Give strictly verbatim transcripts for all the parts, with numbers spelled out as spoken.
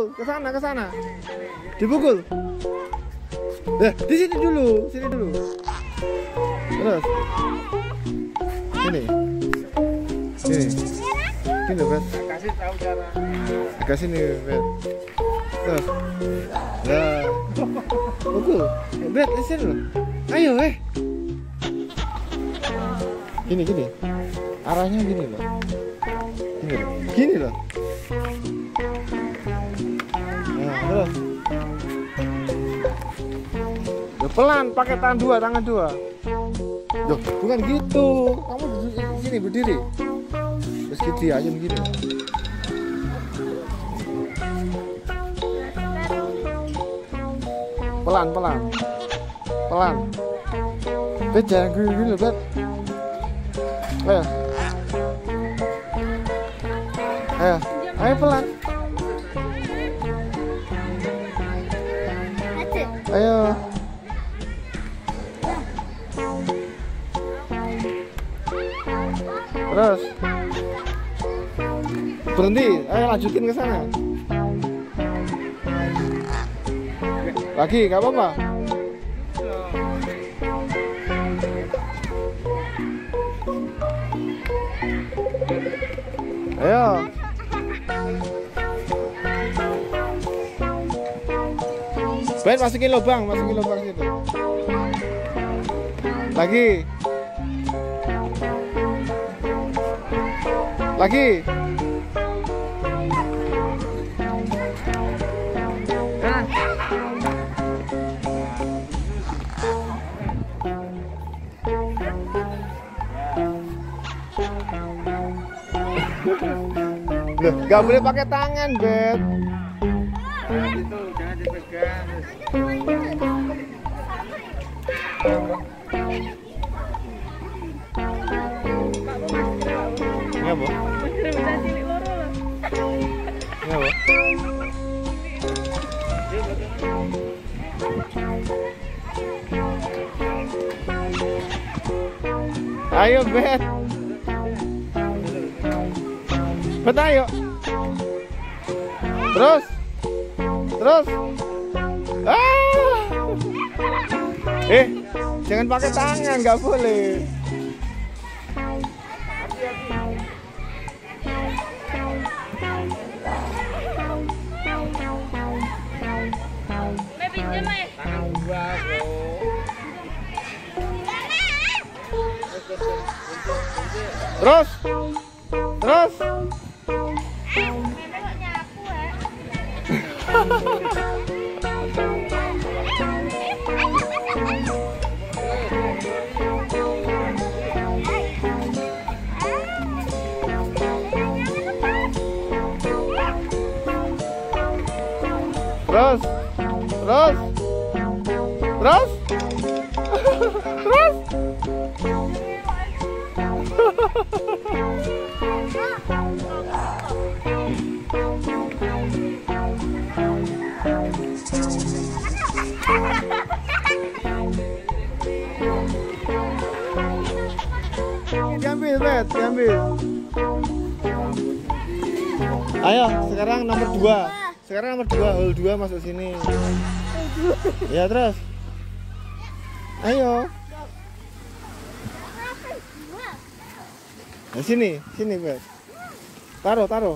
dipukul, ke sana, ke sana. Dipukul. Eh, di sini dulu, sini dulu. Terus. Sini. Sini. Sini, Bet. Kasih tahu cara. Kasih nih, Bet. Terus. Nah. Pukul. Bet, di sini loh. Ayo, eh. Gini, gini. Arahnya gini loh. Gini loh. Gini loh. Nah, terus. Ya, pelan, pakai tangan dua, tangan dua. Loh, bukan gitu. Kamu di sini berdiri. Terus gitu aja begini. Pelan, pelan. Pelan. Bet, jangan gini loh, Bet. Ayo. Ayo. Ayo pelan. Ayo. Terus. Berhenti. Ayo lanjutin ke sana. Lagi, nggak apa-apa. Ayo. Ben, masukin lubang, masukin lubang situ. Lagi. Lagi. Nah. Loh, gak boleh pakai tangan, Bet. Jangan itu, jangan dipegang. Ini apa? Ini apa? Ayo, Bet. Bet, ayo. Terus. Terus. Ah. Eh, jangan pakai tangan, nggak boleh. Tangan dua, bro. Terus. Terus. Terus. Terus. Terus. Terus. Diambil, Bet, diambil. Ayo, sekarang nomor dua. Sekarang nomor dua, hole dua masuk sini. Ya, terus. Ayo. Nah, sini, sini, Bet. Taruh, taruh.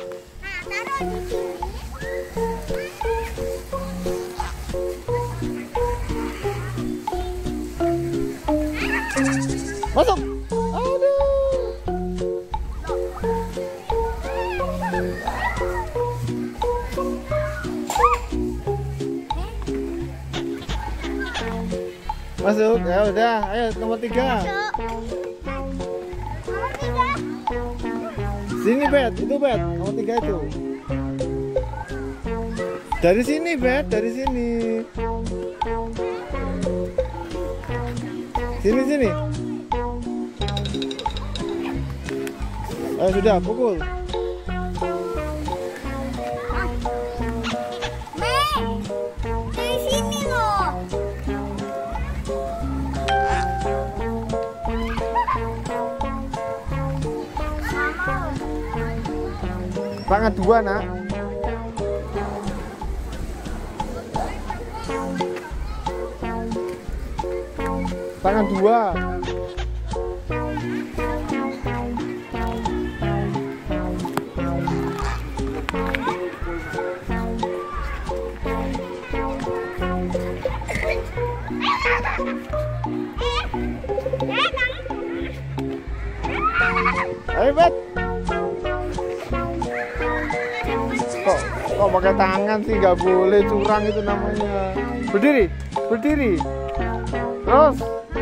Masuk. Aduh. Masuk. Ya udah, ayo nomor tiga. Sini, Bet. Itu, Bet. Nomor tiga itu. Dari sini, Bet. Dari sini. Sini, sini. Ayo sudah, pukul. Dari sini loh. Tangan dua, Nak. Tangan dua. Ayo Bet. Kok kok pakai tangan sih, nggak boleh, curang itu namanya. Berdiri, berdiri. Terus.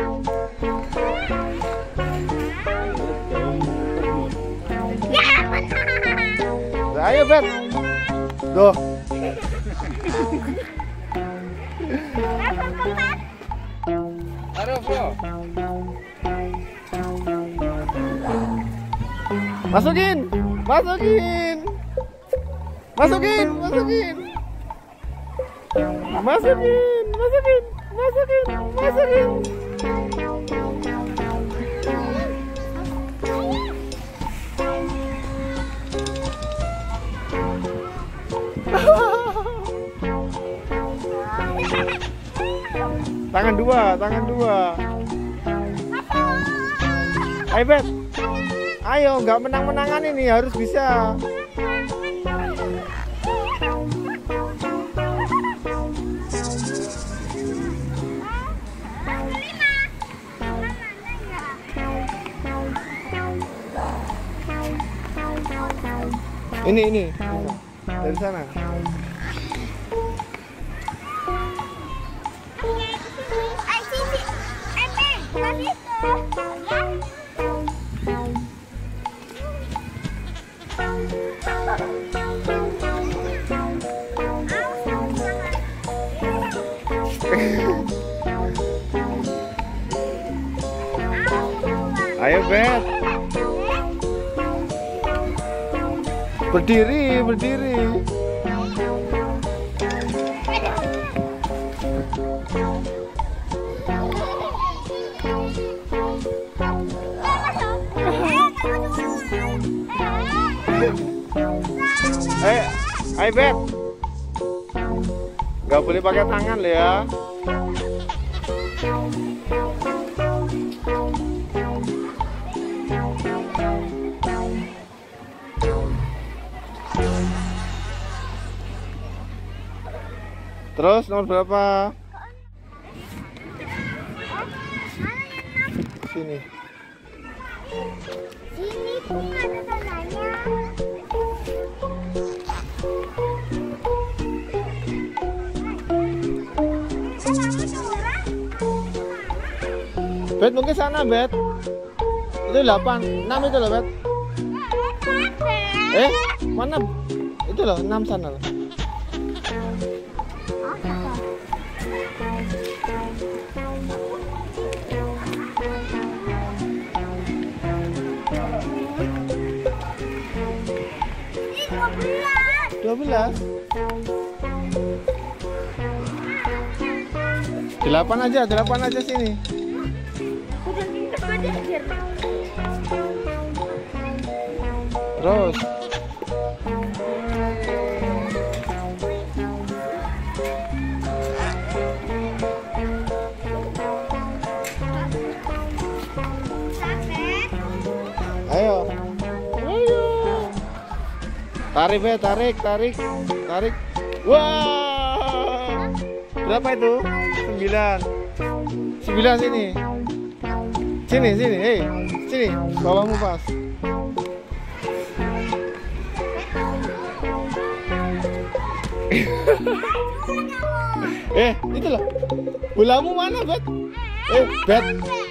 Nah, ayo Bet. Tuh. Aduh, bro. Masukin, masukin, masukin, masukin, masukin, masukin, masukin, masukin. Tangan dua, tangan dua. Ayo Bet. Ayo, nggak menang-menangan ini, harus bisa. Ini, ini, dari sana. Ayo Bet. Berdiri, berdiri. Ayo, ayo Bet. Gak boleh pakai tangan loh ya. Terus nomor berapa? Sini. Sini pun ada tandanya. Bet, mungkin sana Bet. Itu delapan, enam itu loh Bet. Eh, mana? Itu loh, enam sana loh. dua belas. delapan aja, delapan aja sini. Terus. Ayo. Ayo. Tarik, Bet, tarik, tarik, tarik. Wah. Berapa itu? Sembilan. Sembilan sini. Sini, sini, hei, sini, bawahmu pas. Eh, itu loh. Bolamu mana, Bet? Eh, Bet.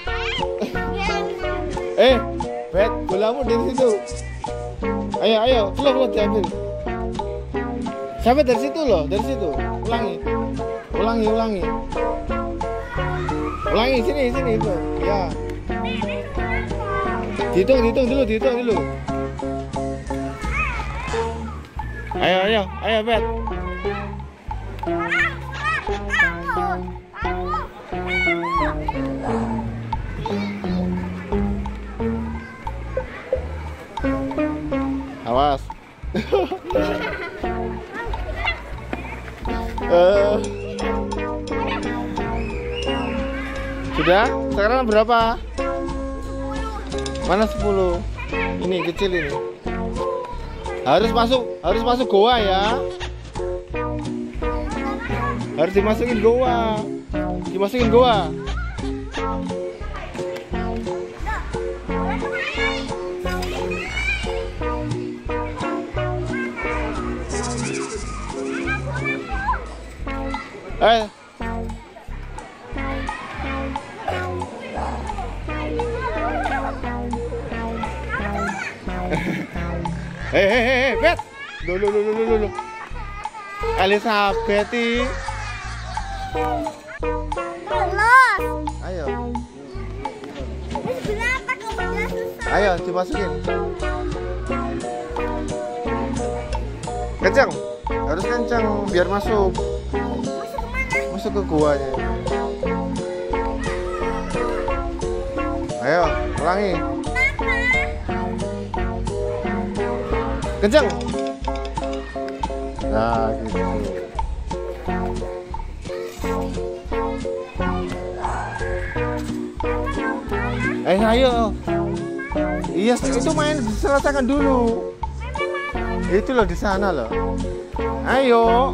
Eh, Bet, bolamu di situ. Ayo, ayo, keluar, keluar, diambil. Sampai dari situ loh, dari situ. Ulangi, ulangi, ulangi. Ulangi, sini, sini itu. Ya. Dihitung, dihitung dulu, dihitung dulu. Ayo, ayo, ayo, Bet. Awas. Sudah? Sekarang berapa? Mana sepuluh? Ini kecil ini. Harus masuk, harus masuk goa ya. Harus dimasukin goa. Dimasukin goa. Eh. Hei hei hei, Bet. Loh loh loh loh loh. Elizabeth. Los. Ayo. Kenapa kamu susah? Ayo dimasukin. Kencang. Harus kencang biar masuk. Masuk kemana? Masuk ke guanya. Ayo, ulangi. Kencang. Nah, gitu. Eh, ayo. Iya, itu main selesaikan dulu. Itu loh di sana loh. Ayo.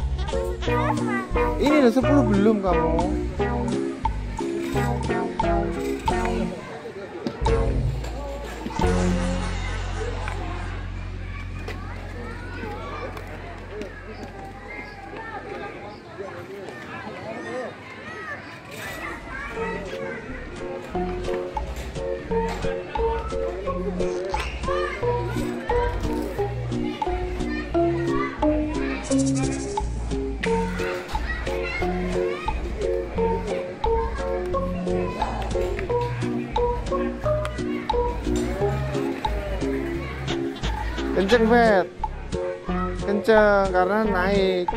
Ini loh sepuluh belum kamu. Kenceng, Bet. Kenceng karena naik.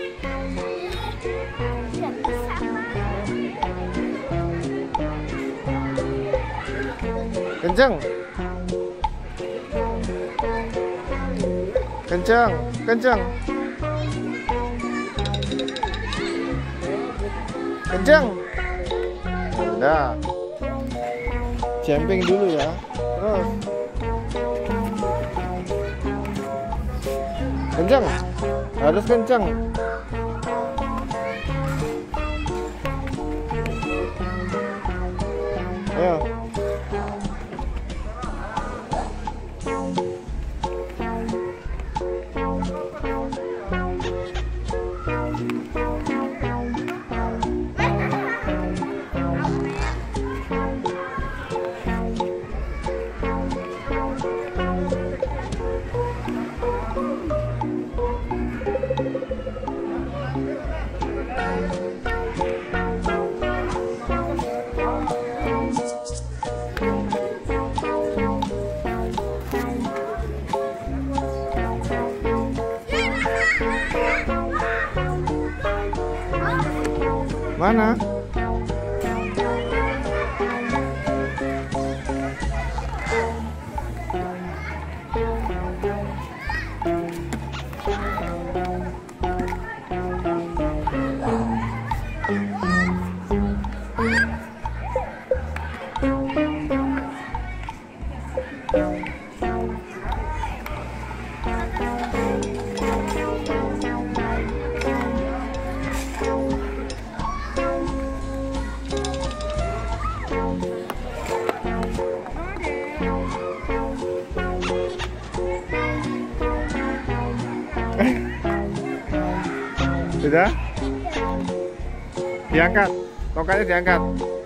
Kenceng. Kenceng, kenceng. Kenceng. Udah. Jumping dulu ya. Terus. Kenceng, harus kenceng. Ayo. Mana? Sudah? Diangkat, tongkatnya diangkat.